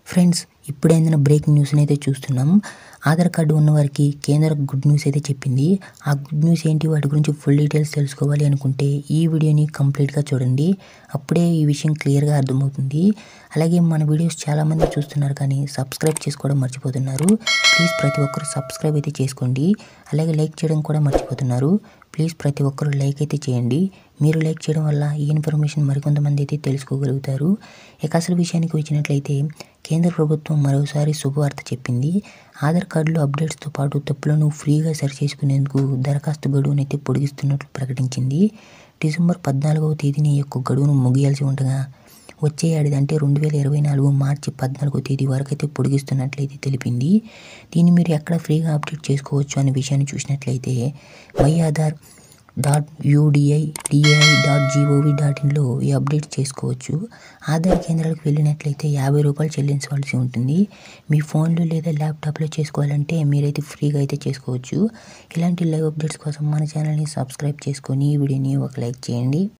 Friends, ఇప్పుడే ఏదైనా breaking న్యూస్ని అయితే చూస్తున్నాం. ఆధార్ కార్డు ఉన్నవారికి కేంద్ర గుడ్ న్యూస్ అయితే చెప్పింది. ఆ గుడ్ న్యూస్ ఏంటి, వాటి గురించి ఫుల్ డీటెయిల్స్ తెలుసుకోవాలి అనుకుంటే ఈ వీడియోని కంప్లీట్గా చూడండి. అప్పుడే ఈ విషయం క్లియర్గా అర్థమవుతుంది. అలాగే మన వీడియోస్ చాలామంది చూస్తున్నారు కానీ సబ్స్క్రైబ్ చేసుకోవడం మర్చిపోతున్నారు. ప్లీజ్ ప్రతి ఒక్కరు సబ్స్క్రైబ్ అయితే చేసుకోండి. అలాగే లైక్ చేయడం కూడా మర్చిపోతున్నారు. ప్లీజ్ ప్రతి ఒక్కరు లైక్ అయితే చేయండి. మీరు లైక్ చేయడం వల్ల ఈ ఇన్ఫర్మేషన్ మరికొంతమంది అయితే తెలుసుకోగలుగుతారు. ఇక అసలు విషయానికి వచ్చినట్లయితే కేంద్ర ప్రభుత్వం మరోసారి శుభవార్త చెప్పింది. ఆధార్ కార్డులో అప్డేట్స్తో పాటు తప్పులను ఫ్రీగా సరిచేసుకునేందుకు దరఖాస్తు గడువునైతే పొడిగిస్తున్నట్లు ప్రకటించింది. డిసెంబర్ 14వ తేదీని ఈ యొక్క గడువును ముగియాల్సి ఉండగా వచ్చే ఏడాది అంటే 2024 మార్చి 14వ తేదీ వరకు అయితే పొడిగిస్తున్నట్లయితే తెలిపింది. దీన్ని మీరు ఎక్కడ ఫ్రీగా అప్డేట్ చేసుకోవచ్చు అనే విషయాన్ని చూసినట్లయితే myAadhar.UDI.DAI.gov.in ఈ అప్డేట్ చేసుకోవచ్చు. ఆధార్ కేంద్రాలకు వెళ్ళినట్లయితే ₹50 చెల్లించవలసి ఉంటుంది. మీ ఫోన్లో లేదా ల్యాప్టాప్లో చేసుకోవాలంటే మీరైతే ఫ్రీగా అయితే చేసుకోవచ్చు. ఇలాంటి లైవ్ అప్డేట్స్ కోసం మన ఛానల్ని సబ్స్క్రైబ్ చేసుకొని ఈ వీడియోని ఒక లైక్ చేయండి.